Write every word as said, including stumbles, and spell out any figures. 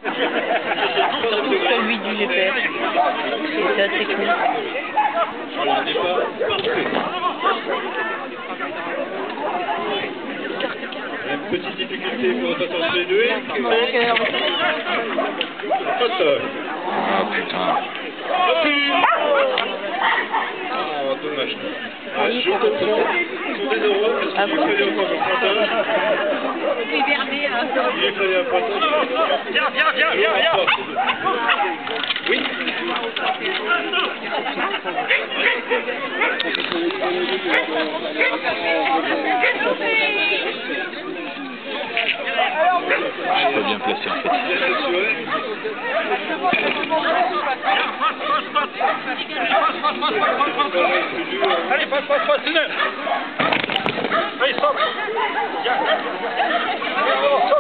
Surtout celui du G P S. C'est la technique. Alors, on n'est pas parfait. Une petite difficulté pour le passage chez les deux. Faute. Oh putain. Ah, dommage. Ah, je comprends. Sur des euros, parce qu'il lui fallait encore un pointage. Il lui fallait un pointage. Viens, viens, viens, viens, viens. Oui. Je suis pas bien placé en fait. Allez, passe, passe, passe, c'est neuf. Allez, stop. Viens.